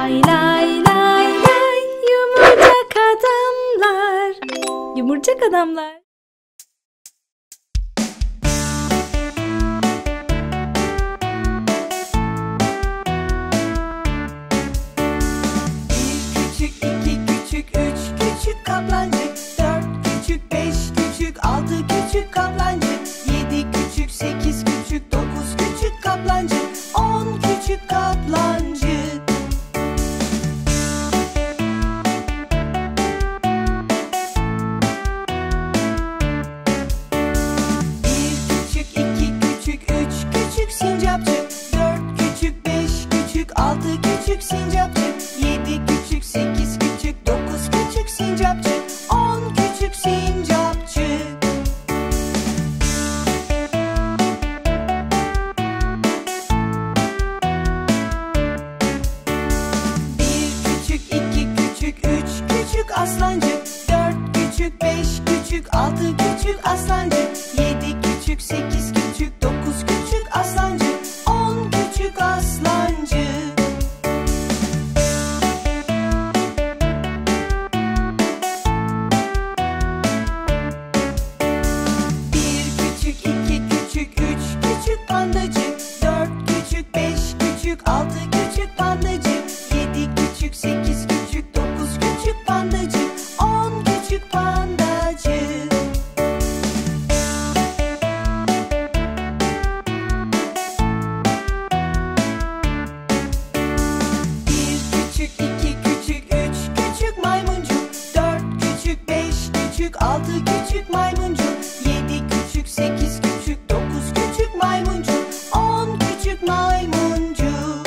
Lay lay lay lay, yumurcak adamlar. Yumurcak adamlar. Kaplancık, 4 küçük, 5 küçük, 6 küçük kaplancık, 7 küçük, 8 küçük, 9 küçük kaplancık, 10 küçük kaplancık. Bir küçük, 2 küçük, 3 küçük sincapçık, 4 küçük, 5 küçük, 6 küçük sincapçık, 7 küçük, 8 küçük, 9 küçük sincapçık, 10 küçük sincapçık. Bir küçük, 2 küçük, 3 küçük aslancık, 4 küçük, 5 küçük, 6 küçük aslancık, 7 küçük, 8 küçük, 9 küçük aslancık, 10 küçük aslancık. Bir küçük, 2 küçük, 3 küçük pandacık, 4 küçük, 5 küçük, 6 küçük pandacık, 7 küçük, 8 küçük, 9 küçük pandacık, 10 küçük pandacık. Bir küçük, 2 küçük, 3 küçük maymuncuk, 4 küçük, 5 küçük, 6 küçük maymuncuk, 7 küçük, 8 küçük, 9 küçük maymuncuk, 10 küçük maymuncuk.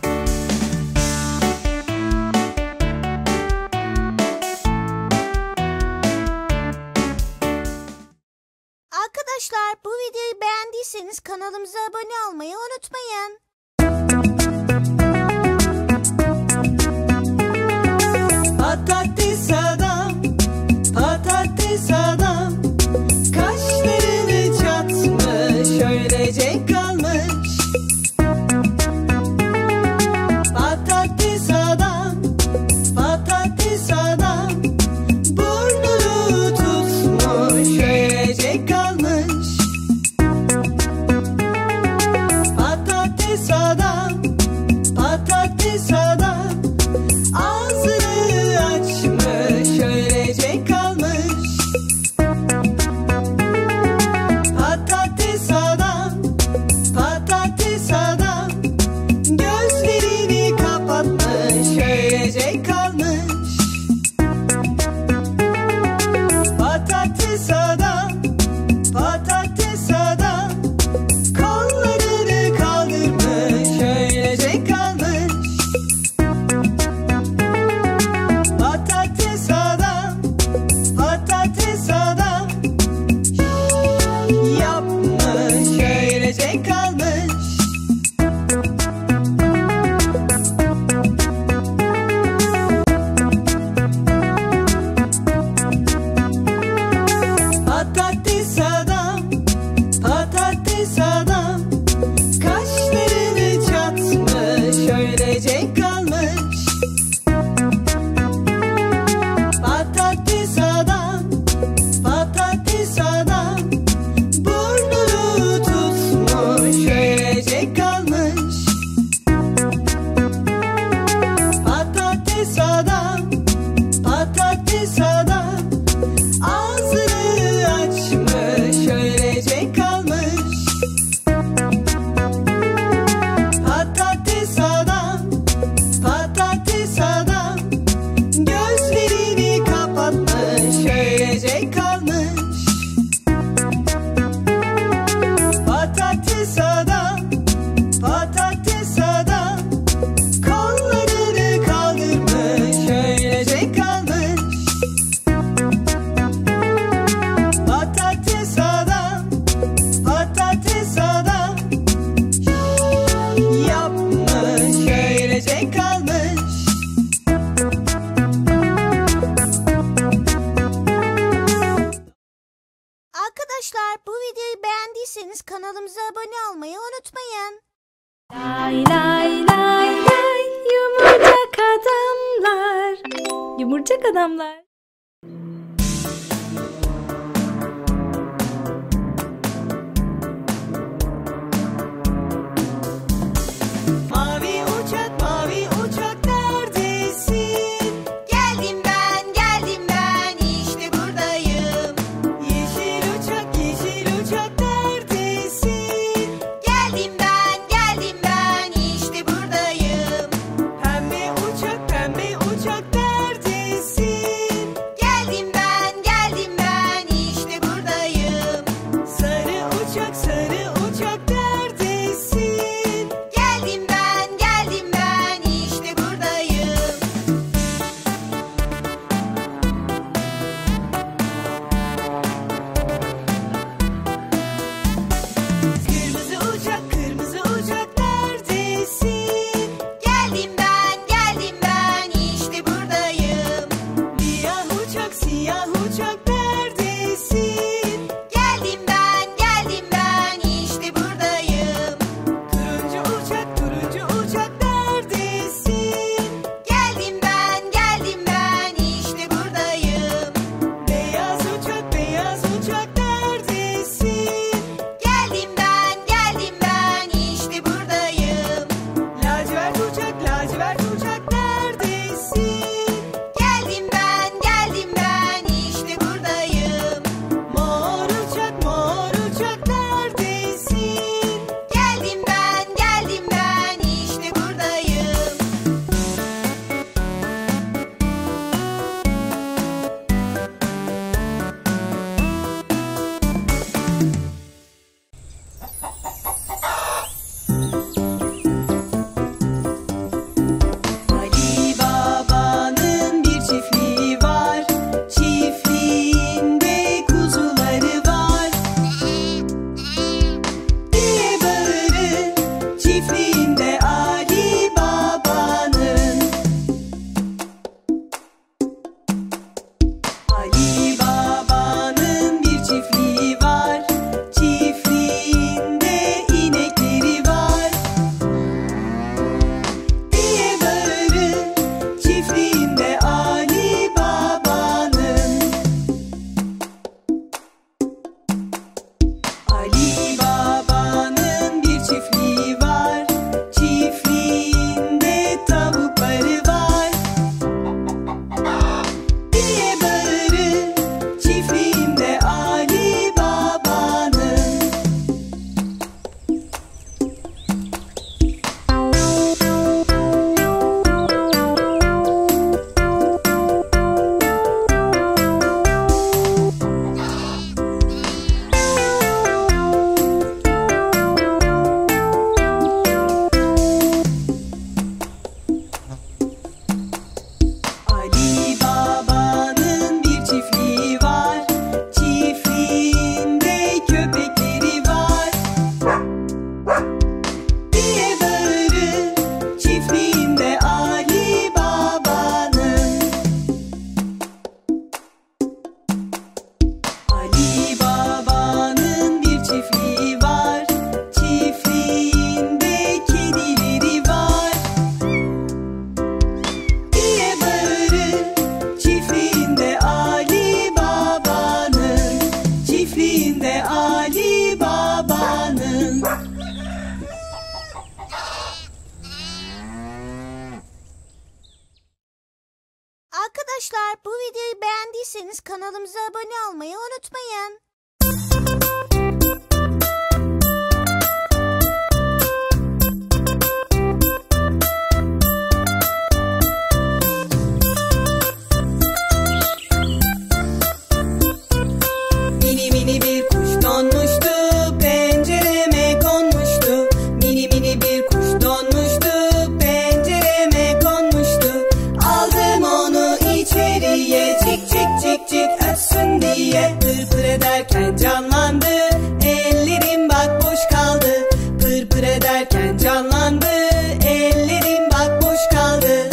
Arkadaşlar, bu videoyu beğendiyseniz kanalımıza abone olmayı unutmayın. Patates adam, patates adam, kaşlarını çatmış, öylece kalmış. Patates adam, patates adam, burnunu tutmuş, öylece kalmış. Patates adam, patates adam, ağzını açmış, öylece kalmış. Patates adam, patates adam, gözlerini kapatmış, öylece kalmış. Patates adam, patates adam, kollarını kaldırmış, öylece kalmış. Patates adam, patates adam, yapmış, öylece kalmış. Patates adam, patates adam, kaşlarını çatmış, öylece kalmış. Patates adam, patates adam, burnunu tutmuş, öylece kalmış. Patates adam, patates adam, ağzını açmış, öylece kalmış. Patates adam, Yumurcak Adamlar. Mavi uçak neredesin? Geldim ben, işte buradayım. Yeşil uçak neredesin? Geldim ben, işte buradayım. Pembe uçak neredesin? Geldim ben, işte buradayım. Sarı uçak neredesin? Geldim ben, işte buradayım. Kırmızı uçak neredesin? Geldim ben, işte buradayım. Siyah uçak neredesin? Geldim ben, işte buradayım. Turuncu uçak neredesin? Geldim ben, işte buradayım. Beyaz uçak neredesin? Geldim ben, işte buradayım. Lacivert uçak neredesin? Geldim ben, işte buradayım. Mor uçak neredesin? Geldim ben, işte buradayım. Ali Baba'nın bir çiftliği var. Çiftliğinde kuzuları var diye bağırır. Çiftliğinde Ali Baba'nın. Ali Baba'nın bir çiftliği var. Çiftliğinde inekleri var diye bağırır. Çiftliğinde Ali Baba'nın. Ali Baba'nın bir çiftliği var. Çiftliğinde tavukları var diye bağırır. Çiftliğinde Ali Baba'nın. Ali Baba'nın bir çiftliği var. Çiftliğinde köpekleri var diye bağırır. Çiftliğinde Ali Baba'nın. Ali Baba'nın bir çiftliği var. Çiftliğinde kedileri var diye bağırır. Çiftliğinde Ali Baba'nın. Çiftliğinde Ali Baba'nın. Arkadaşlar, bu videoyu beğendiyseniz kanalımıza abone olmayı unutmayın. Mini bir kuş donmuştu, pencereme konmuştu. Mini bir kuş donmuştu, pencereme konmuştu. Aldım onu içeriye, cik ötsün diye. Pır ederken canlandı, ellerim bak boş kaldı. Pır ederken canlandı, ellerim bak boş kaldı.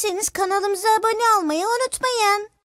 beğendiyseniz kanalımıza abone olmayı unutmayın.